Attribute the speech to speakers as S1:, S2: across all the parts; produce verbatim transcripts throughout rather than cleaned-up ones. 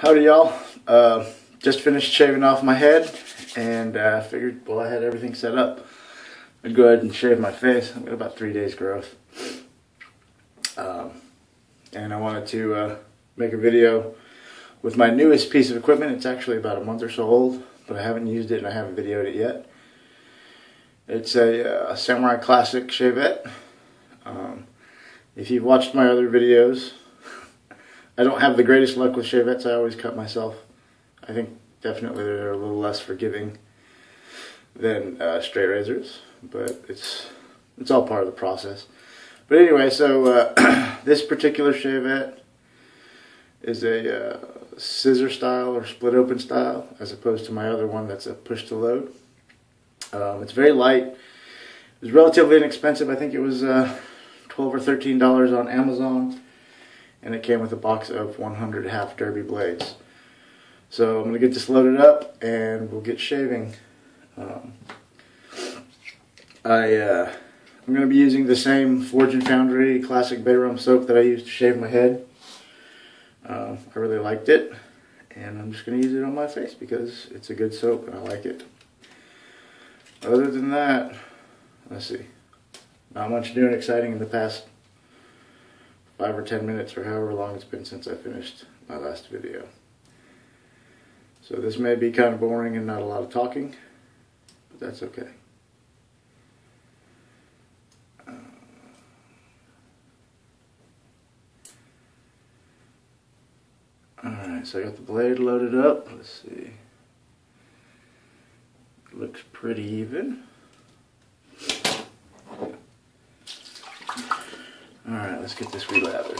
S1: Howdy y'all. Uh, just finished shaving off my head and uh, figured, well, I had everything set up. I'd go ahead and shave my face. I've got about three days growth. Um, and I wanted to uh, make a video with my newest piece of equipment. It's actually about a month or so old, but I haven't used it and I haven't videoed it yet. It's a, uh, Samurai Classic Shavette. Um, if you've watched my other videos, I don't have the greatest luck with shavettes. I always cut myself. I think definitely they're a little less forgiving than uh, straight razors, but it's it's all part of the process. But anyway, so uh, this particular shavette is a uh, scissor style or split open style, as opposed to my other one that's a push to load. Um, it's very light. It was relatively inexpensive. I think it was uh, twelve or thirteen dollars on Amazon. And it came with a box of one hundred half derby blades. So I'm going to get this loaded up and we'll get shaving. Um, I, uh, I'm going to be using the same Forge and Foundry Classic Bay Rum soap that I used to shave my head. Uh, I really liked it, and I'm just going to use it on my face because it's a good soap and I like it. Other than that, let's see, not much new and exciting in the past five or ten minutes or however long it's been since I finished my last video. So this may be kind of boring and not a lot of talking, but that's okay. Uh, Alright, so I got the blade loaded up. Let's see. It looks pretty even. Alright, let's get this relathered.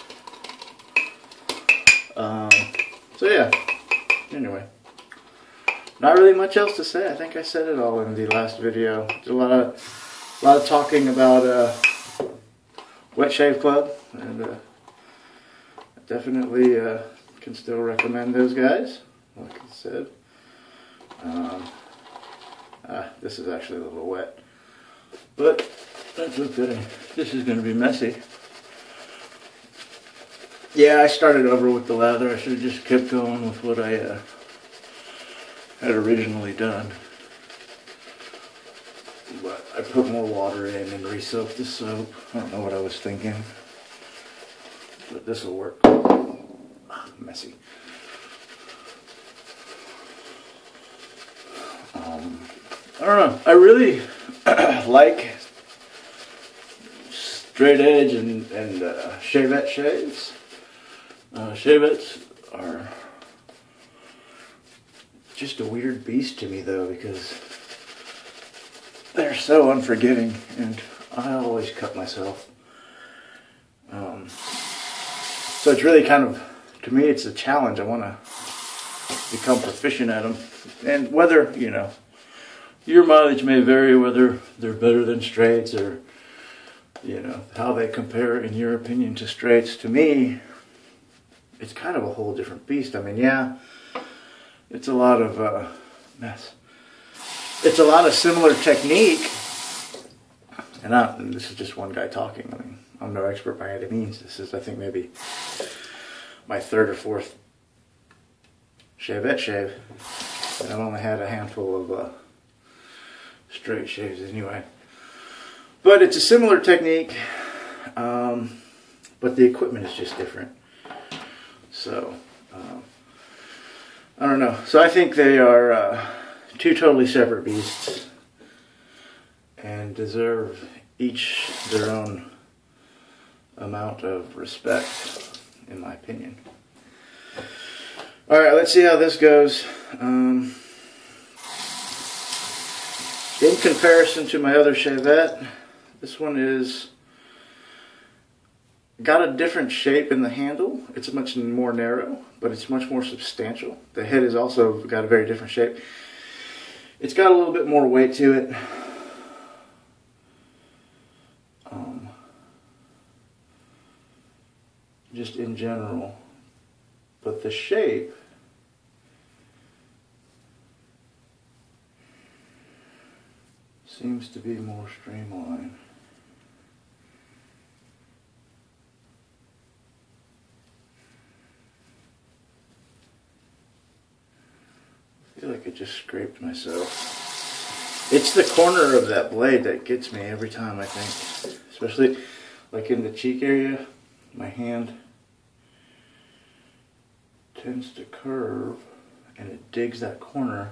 S1: Um, so yeah, anyway. Not really much else to say. I think I said it all in the last video. Did a lot of, a lot of talking about uh, Wet Shave Club, and uh, I definitely uh, can still recommend those guys, like I said. Um, ah, this is actually a little wet, but that's okay. This is going to be messy. Yeah, I started over with the lather. I should have just kept going with what I uh, had originally done. But I put more water in and re-soaked the soap. I don't know what I was thinking, but this will work. Ah, messy. Um, I don't know. I really like straight edge and, and uh, shavette shaves. Uh, shavettes are just a weird beast to me though, because they're so unforgiving and I always cut myself. Um, so it's really kind of, to me it's a challenge. I want to become proficient at them. And whether, you know, your mileage may vary, whether they're better than straights or, you know, how they compare in your opinion to straights. To me, it's kind of a whole different beast. I mean, yeah, it's a lot of uh, mess. It's a lot of similar technique, and, I, and this is just one guy talking. I mean, I'm no expert by any means. This is, I think, maybe my third or fourth shavette shave. I've only had a handful of uh, straight shaves anyway. But it's a similar technique, um, but the equipment is just different. So, um, I don't know. So I think they are uh, two totally separate beasts and deserve each their own amount of respect, in my opinion. Alright, let's see how this goes. Um, in comparison to my other shavette, this one is got a different shape in the handle. It's much more narrow, but it's much more substantial. The head has also got a very different shape. It's got a little bit more weight to it. Um, just in general. But the shape seems to be more streamlined. feel like I just scraped myself. It's the corner of that blade that gets me every time, I think. Especially like in the cheek area, my hand tends to curve and it digs that corner.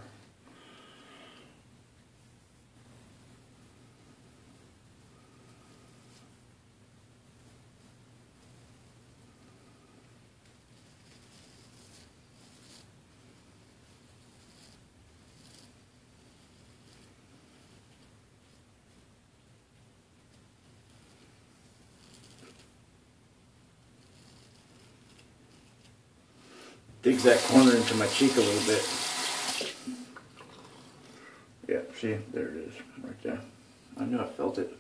S1: Digs that corner into my cheek a little bit. Yeah, see, there it is, right there. I knew I felt it.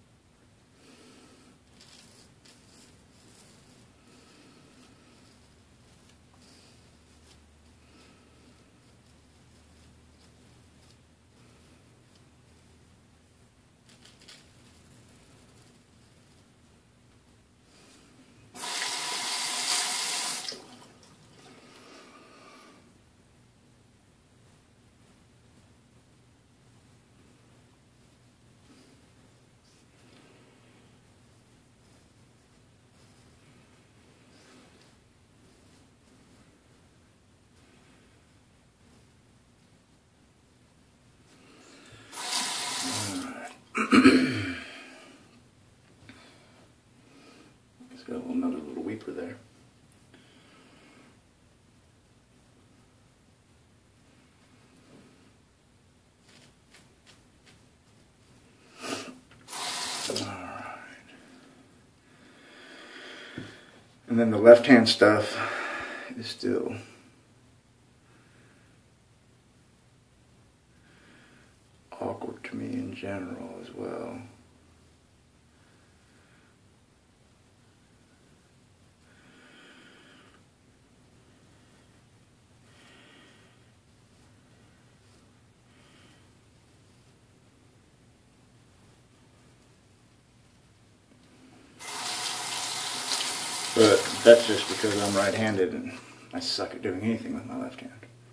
S1: It's got another little weeper there. Alright. And then the left hand stuff is still awkward to me in general as well. But that's just because I'm right-handed and I suck at doing anything with my left hand.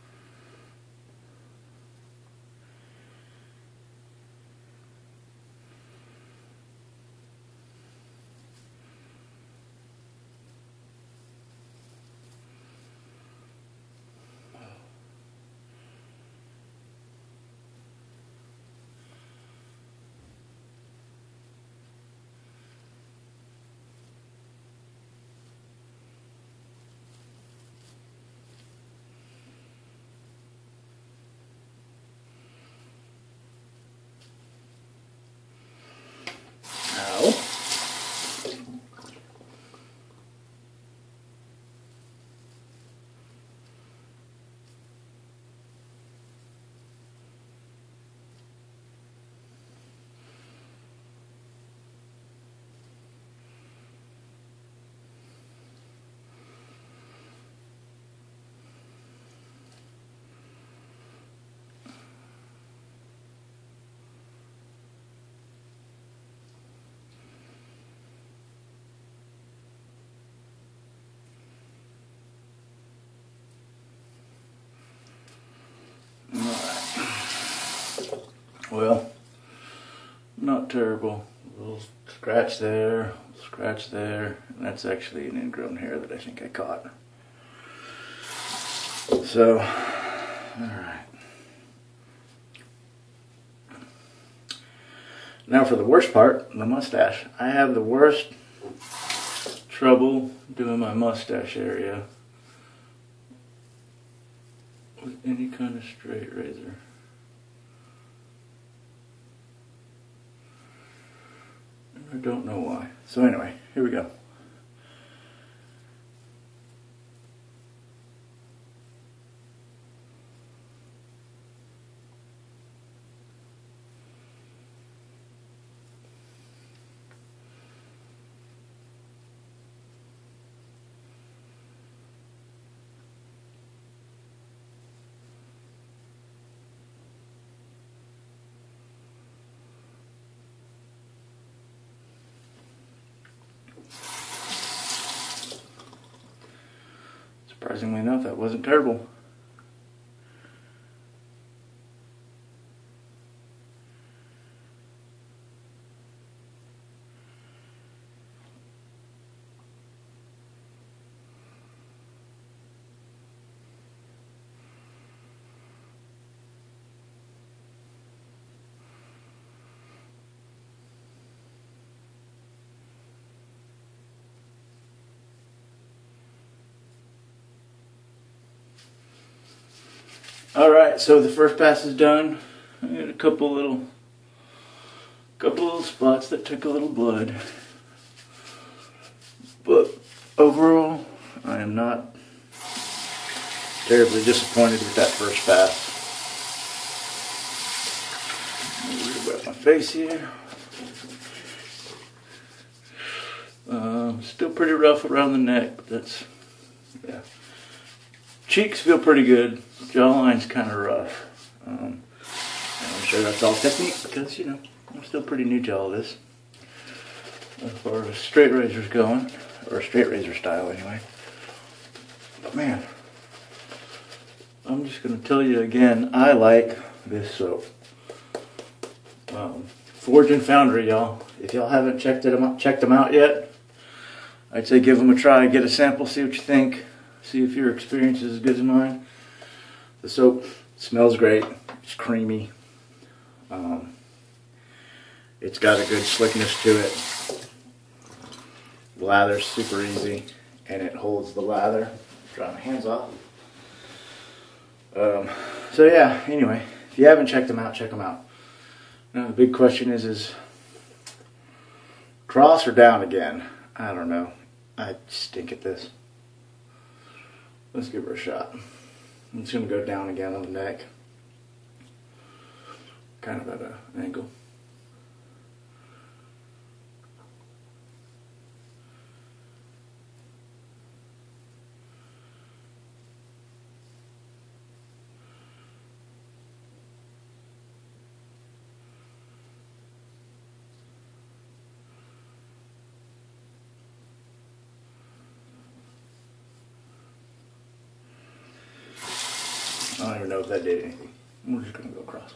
S1: Well, not terrible. A little scratch there, a little scratch there, and that's actually an ingrown hair that I think I caught. So, alright. Now for the worst part, the mustache. I have the worst trouble doing my mustache area with any kind of straight razor. I don't know why. So anyway, here we go. Surprisingly enough, that wasn't terrible. Alright, so the first pass is done. I got a couple little couple little spots that took a little blood. But overall, I am not terribly disappointed with that first pass. Wet my face here. Uh, still pretty rough around the neck, but that's, yeah. Cheeks feel pretty good. Jawline's kind of rough. Um, and I'm sure that's all technique because, you know, I'm still pretty new to all this. As far as straight razors going, or straight razor style anyway. But man, I'm just going to tell you again, I like this soap. Um, Forge and Foundry, y'all. If y'all haven't checked it checked them out yet, I'd say give them a try. Get a sample, see what you think. See if your experience is as good as mine. The soap smells great. It's creamy. Um, it's got a good slickness to it. The lather's super easy, and it holds the lather. Dry my hands off. Um, so yeah, anyway, if you haven't checked them out, check them out. Now the big question is, is cross or down again? I don't know. I stink at this. Let's give her a shot. I'm just going to go down again on the neck. Kind of at an angle. I don't even know if that did anything. We're just going to go across.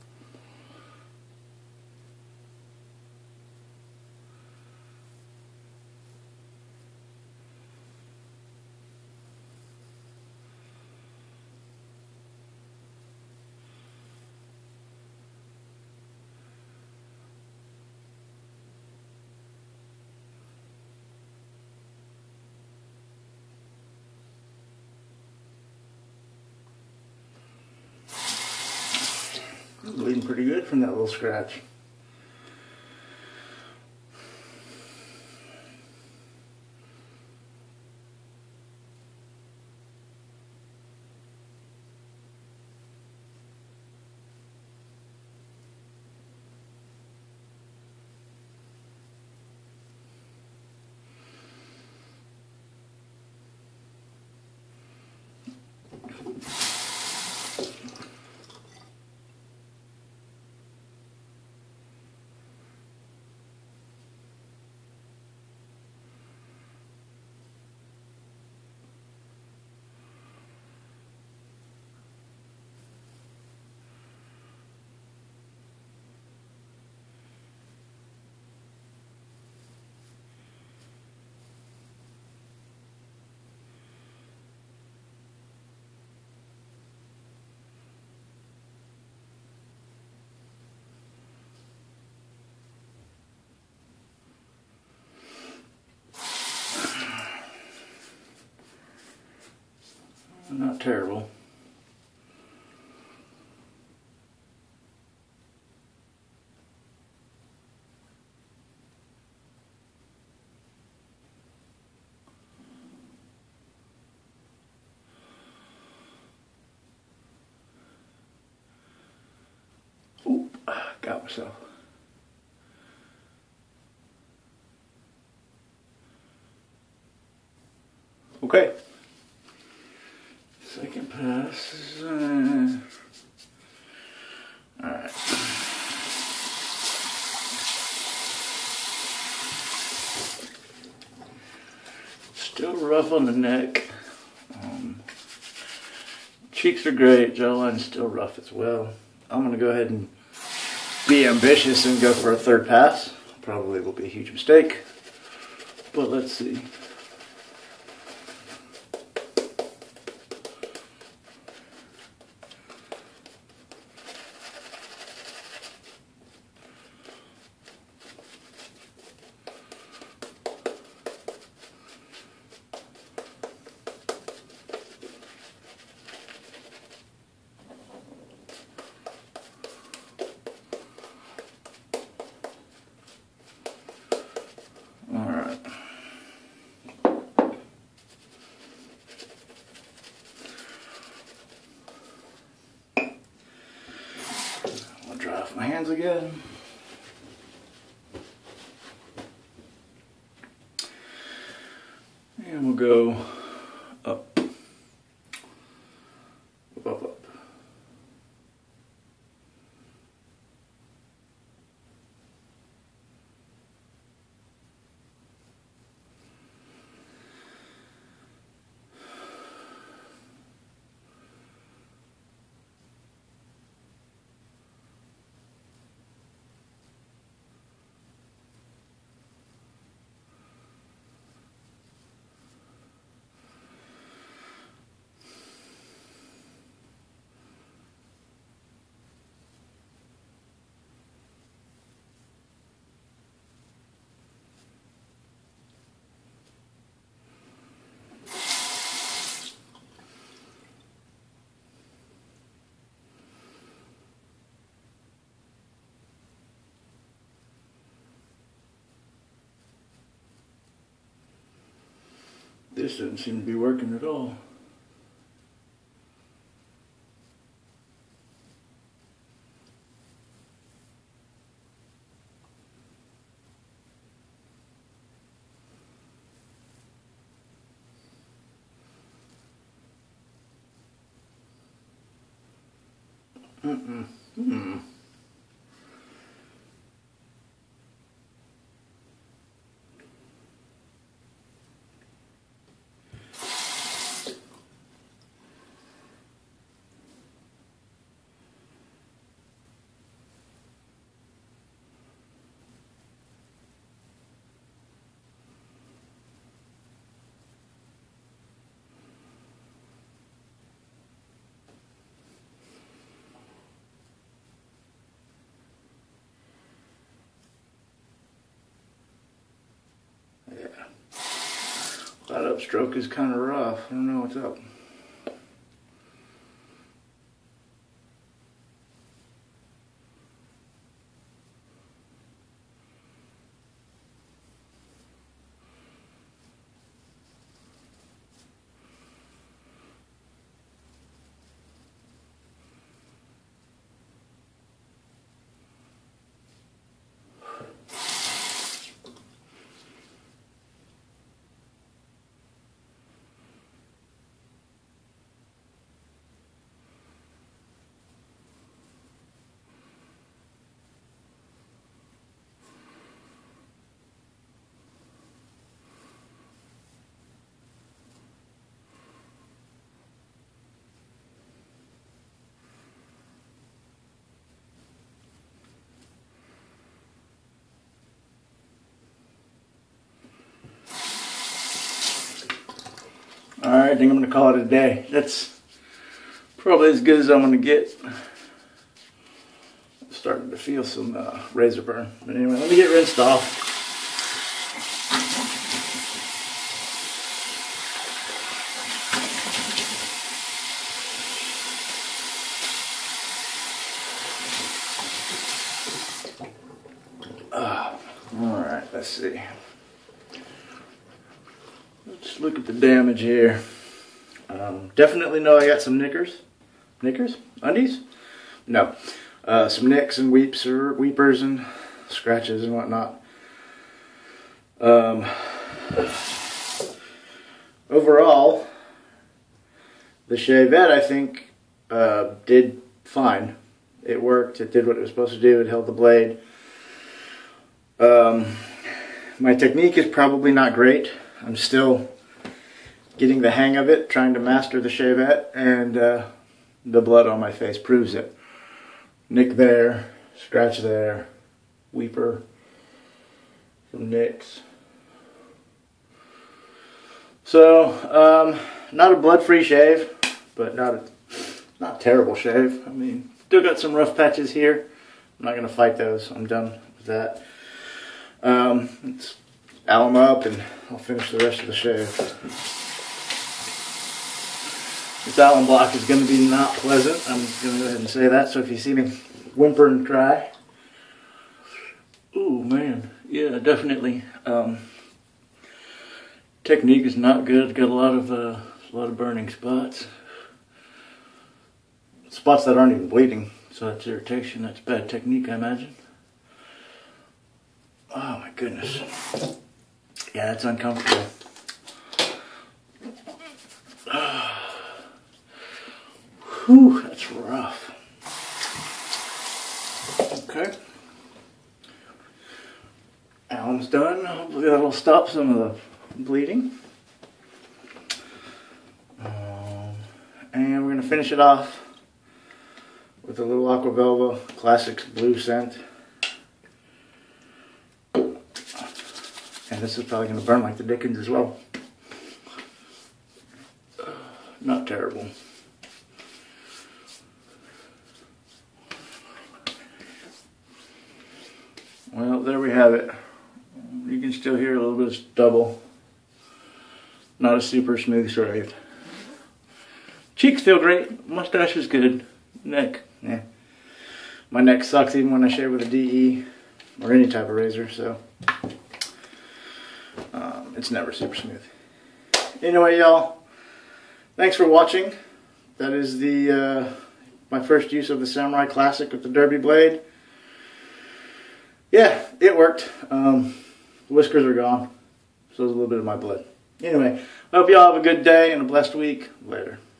S1: Bleeding pretty good from that little scratch. Not terrible. Oop, got myself. Okay. Second pass. Uh, Alright. Still rough on the neck. Um, cheeks are great. Jawline's still rough as well. I'm going to go ahead and be ambitious and go for a third pass. Probably will be a huge mistake. But let's see. off my hands again. And we'll go up, up, up, up. This doesn't seem to be working at all. Mm-mm. Mm-mm. That upstroke is kind of rough. I don't know what's up. Alright, I think I'm going to call it a day. That's probably as good as I'm going to get. I'm starting to feel some uh, razor burn. But anyway, let me get rinsed off. Uh, Alright, let's see. Let's look at the damage here. Um, definitely know I got some knickers. Knickers? Undies? No. Uh, some nicks and weeps or weepers and scratches and whatnot. Um, overall, the Chevette, I think, uh, did fine. It worked. It did what it was supposed to do. It held the blade. Um, my technique is probably not great. I'm still getting the hang of it, trying to master the Chevette, and uh, the blood on my face proves it. Nick there, scratch there, weeper, some nicks. So, um, not a blood-free shave, but not a not a terrible shave. I mean, still got some rough patches here. I'm not going to fight those. I'm done with that. Um, let's alum up and I'll finish the rest of the shave. This alum block is going to be not pleasant. I'm going to go ahead and say that. So if you see me whimper and cry, ooh man, yeah, definitely. Um, technique is not good. Got a lot of uh, a lot of burning spots, spots that aren't even bleeding. So that's irritation. That's bad technique, I imagine. Oh my goodness. Yeah, that's uncomfortable. Whew, that's rough. Okay. Alum's done. Hopefully that'll stop some of the bleeding. Um, and we're going to finish it off with a little Aqua Velva Classics Blue scent. And this is probably going to burn like the dickens as well. Not terrible. Well, there we have it. You can still hear a little bit of stubble. Not a super smooth shave. Cheeks feel great. Mustache is good. Neck, yeah. My neck sucks even when I shave with a D E or any type of razor, so um, it's never super smooth. Anyway, y'all, thanks for watching. That is the uh, my first use of the Samurai Classic with the Derby blade. Yeah, it worked. Um, the whiskers are gone, so there's a little bit of my blood. Anyway, I hope y'all have a good day and a blessed week. Later.